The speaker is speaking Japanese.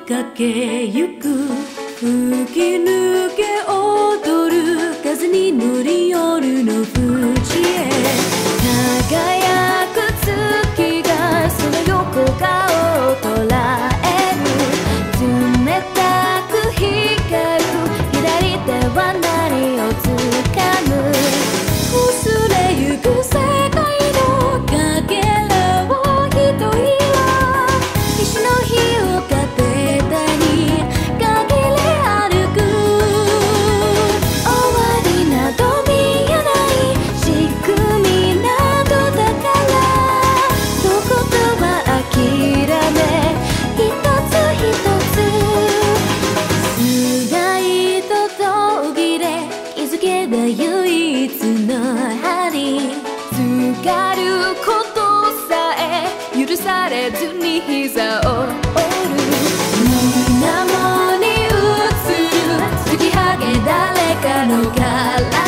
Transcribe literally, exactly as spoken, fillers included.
駆けゆく吹き抜け踊る風に乗り夜の淵へ輝く月がその横顔を捉える冷たく光る左手は何をつかむ薄れゆく世界のかけらを一人は石の火を糧に限り歩く終わりなど見えない仕組みなどだからどことは諦め一つ一つ菅井と途切れ気づけば唯一の針浸かることさえ許されずに膝を折る水面に映る突きはげ誰かの体